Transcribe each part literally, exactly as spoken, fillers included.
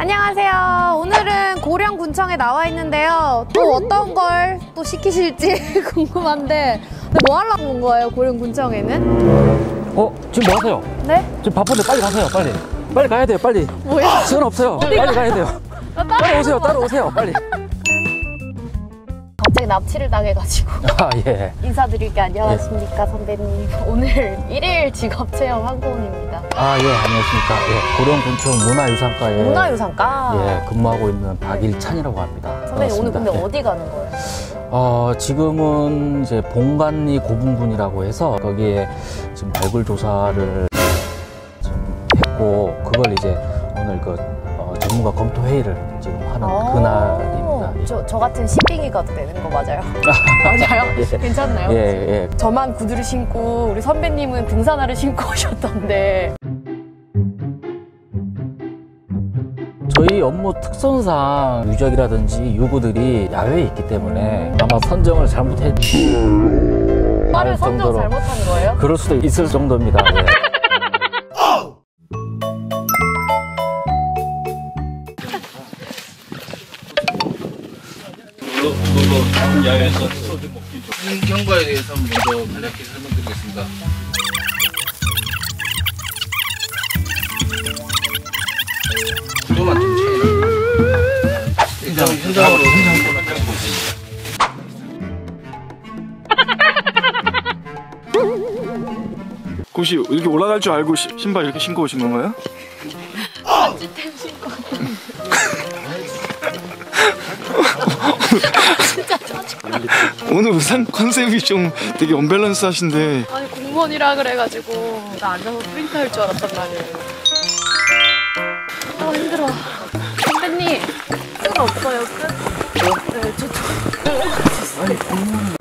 안녕하세요. 오늘은 고령군청에 나와 있는데요. 또 어떤 걸 또 시키실지 궁금한데, 근데 뭐 하려고 온 거예요, 고령군청에는? 어? 지금 뭐 하세요? 네? 지금 바쁜데 빨리 가세요, 빨리. 빨리 가야 돼요, 빨리. 뭐야? 시간 없어요. 빨리 가야 돼요. 따라오세요, 따라오세요, 빨리. 갑자기 납치를 당해가지고 아, 예. 인사드릴게. 안녕하십니까, 예. 선배님. 오늘 일일 직업체험 항공입니다. 아, 예, 안녕하십니까. 예, 고령군청 문화유산과에 문화유산과? 예, 근무하고 있는 박일찬이라고 합니다. 선배님, 오늘 근데 네. 어디 가는 거예요? 어, 지금은 이제 본관리 고분군이라고 해서 거기에 지금 발굴 조사를 지금 했고, 그걸 이제 오늘 그 어, 전문가 검토 회의를 지금 하는 그날입니다. 예. 저, 저 같은 시빙이 가도 되는 거 맞아요? 맞아요? 예. 괜찮나요? 예, 예. 저만 구두를 신고 우리 선배님은 등산화를 신고 오셨던데. 저희 업무 특성상 유적이라든지 유구들이 야외에 있기 때문에 아마 선정을 잘못했... 말을 선정 잘못한 거예요? 그럴 수도 있을 정도입니다. 예. 이걸로 야외에서 소주 먹기 좋은 경과에 대해서 먼저 간략히 설명드리겠습니다. 구조만 좀 차이납니다. 일단 현장으로 현장으로 보겠습니다. 혹시 이렇게 올라갈 줄 알고 시, 신발 이렇게 신고 오신 건가요? 반지템 신고 진짜 짜증나. 오늘 의상 컨셉이 좀 되게 언밸런스 하신데. 아니 공무원이라 그래가지고 나 앉아서 프린트 할 줄 알았단 말이에요. 아 힘들어. 선배님 끝 없어요 끝? 네 저 아니 공무원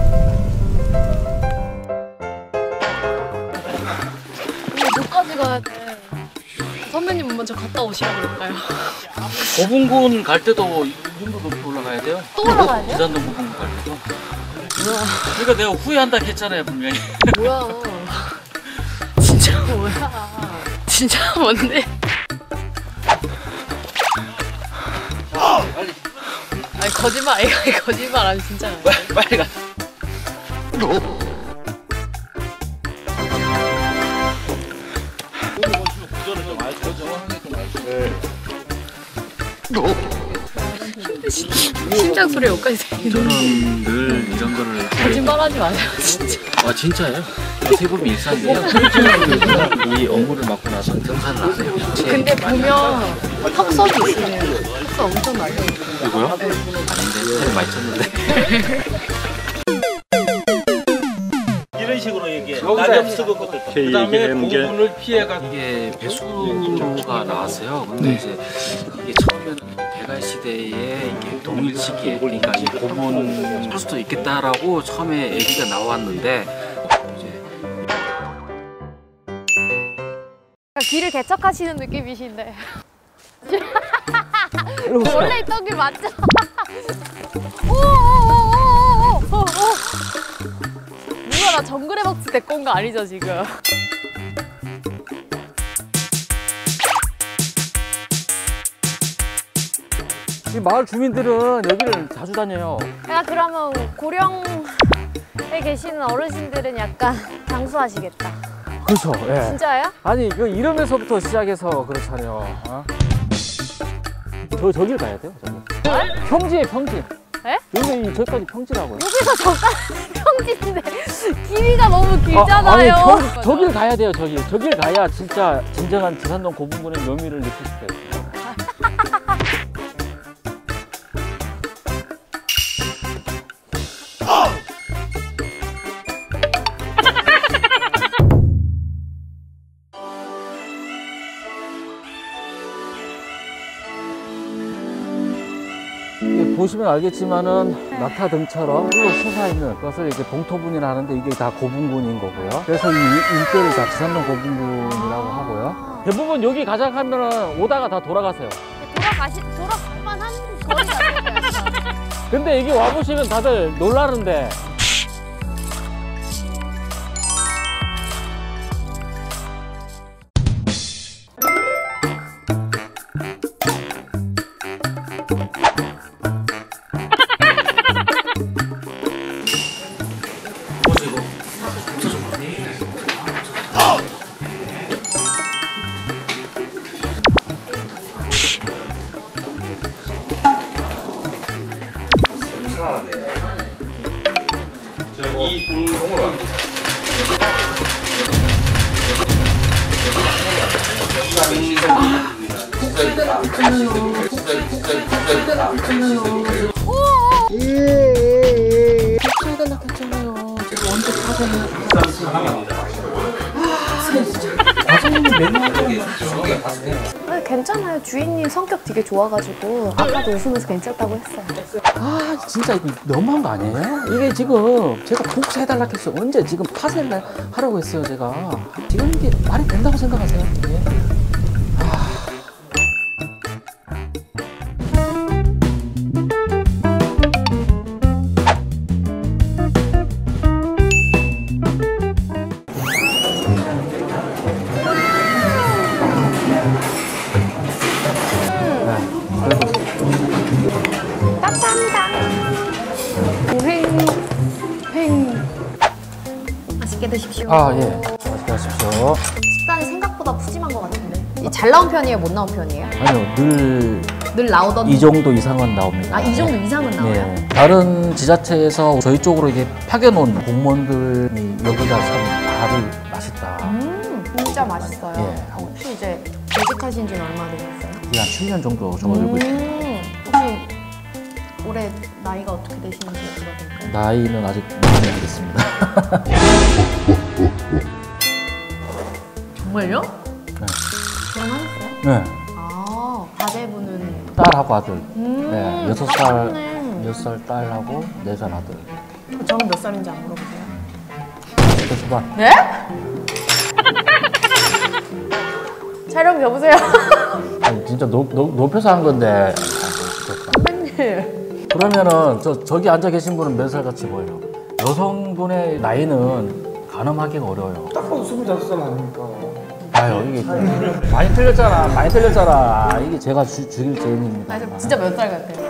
저까지 가야 돼. 선배님 먼저 갔다 오시라 그럴까요? 고분군 갈 때도 이 정도 높이 올라가야 돼요? 또 올라가야 돼요? 지산동 고분군 갈 때도. 그러니까 내가 후회한다 했잖아요 분명히. 뭐야? 진짜 뭐야? 진짜 뭔데? 빨리 아니 거짓말, 이거 거짓말 아니 진짜. 빨리, 빨리 가. 심장 소리 여기까지 들리네. 저는 늘 이런 거를 거짓말하지 마세요 진짜. 아 진짜예요? 세범이 일상이에요. 이 업무를 맡고 나서 등산을 안 해요. 근데 보면 턱선이 있으면 턱선 엄청 날려. 이거요? 아닌데 살 많이 쪘는데. 이런 식으로 얘기해. 낙엽 쓰고 것들. 그다음에 고분을 피해가. 이게 배수로가 나왔어요. 근데 네. 이제 그게 처음에는 배갈 시대에 이게 동일 시기에 그러니까 이 고분 할 수도 있겠다라고 처음에 얘기가 나왔는데. 길을 개척하시는 느낌이신데. 원래 있던 길 맞죠? 오오오오오오오오. 누가 나 정글의 박스 데리고 온 거 아니죠 지금? 이 마을 주민들은 여기를 자주 다녀요. 야 그러면 고령에 계시는 어르신들은 약간 장수하시겠다. 그렇죠. 예. 진짜요? 아니 그 이름에서부터 시작해서 그렇잖아요. 어? 저 저길 가야 돼요. 저기. 평지에 평지. 에? 여기 이 저기까지 평지라고요. 여기서 저까지 평지인데 길이가 너무 길잖아요. 아, 아니, 저, 저길 가야 돼요. 저기 저길 가야 진짜 진정한 지산동 고분군의 묘미를 느낄 수 있어요. 보시면 알겠지만은 낙타 등처럼 쭉 솟아있는 것을 이제 봉토분이라 하는데 이게 다 고분군인 거고요. 그래서 이 일대를 다 지산동 고분군이라고 하고요. 대부분 여기 가장 하면은 오다가 다 돌아가세요. 돌아가시 돌아만 하는 거의 다 근데 여기 와보시면 다들 놀라는데 해달라고 했잖아요. 제가 언제 파전을 과장님이 맨날 네, 괜찮아요. 주인님 성격 되게 좋아가지고 아까도 웃으면서 괜찮다고 했어요. 아 진짜 이거 너무한 거 아니에요? 이게 지금 제가 복사해달라고 했어요. 언제 지금 파쇄를 하라고 했어요 제가. 지금 이게 말이 된다고 생각하세요? 이게? 횡, 횡. 맛있게 드십시오. 아 예. 맛있게 하십시오. 식단이 생각보다 푸짐한 것 같은데. 잘 나온 편이에요? 못 나온 편이에요? 아니요 늘 늘 나오던. 이 정도 이상은 나옵니다. 아, 이 정도 이상은 나와요? 네. 다른 지자체에서 저희 쪽으로 이게 파견온 공무원들이 여기가 참 밥을 맛있다. 음, 진짜 맛있어요. 예, 하고 혹시 이제 재직하신 지는 얼마나 되셨어요? 이게 한 칠 년 정도 접어들고 있습니다. 음, 혹시 올해 나이가 어떻게 되시는지 여쭤봐도 될까요? 나이는 아직 모르겠습니다. 정말요? 네. 결혼하셨어요? 네. 아, 아재분은 딸하고 아들. 음, 네. 여섯 살, 착하네. 여섯 살 딸하고 네 살 아들. 저는 몇 살인지 안 물어보세요. 십 대 초반. 네? 촬영 여보세요? 아니, 진짜 높, 높, 높여서 한 건데. 선배님. 그러면은 저, 저기 앉아 계신 분은 몇 살 같이 보여요? 여성분의 나이는 가늠하기가 어려워요. 딱 봐도 스물다섯 살 아닙니까? 아유 이게 좀 많이 틀렸잖아. 많이 틀렸잖아. 이게 제가 주, 죽일 죄인입니다. 아, 저 진짜 몇 살 같아요?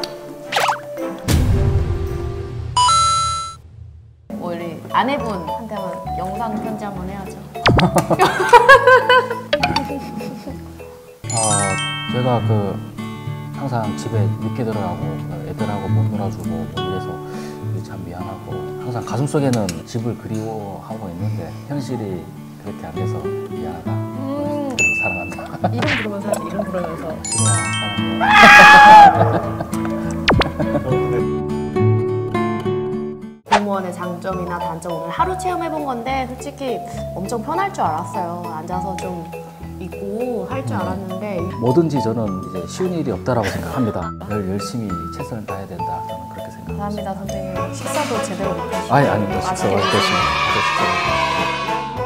우리 아내분한테 한번 영상 편지 한번 해야죠. 아 제가 그 항상 집에 늦게 들어가고 애들하고 못 놀아주고 뭐 이래서 참 미안하고 항상 가슴속에는 집을 그리워하고 있는데 현실이 그렇게 안 돼서 미안하다. 음, 그리고 사랑한다. 이름 부르면서 하지, 이름 부르면서. 신이야 사랑해. 공무원의 장점이나 단점을 하루 체험해본 건데 솔직히 엄청 편할 줄 알았어요. 앉아서 좀 있고 할 줄 알았는데 뭐든지 저는 이제 쉬운 일이 없다라고 생각합니다. 늘 열심히 최선을 다해야 된다. 저는 그렇게 생각합니다. 감사합니다 선생님. 식사도 제대로 못하시고 아니 아닙니다. 식사 맛있게 맛있게 드시고. 했습니다.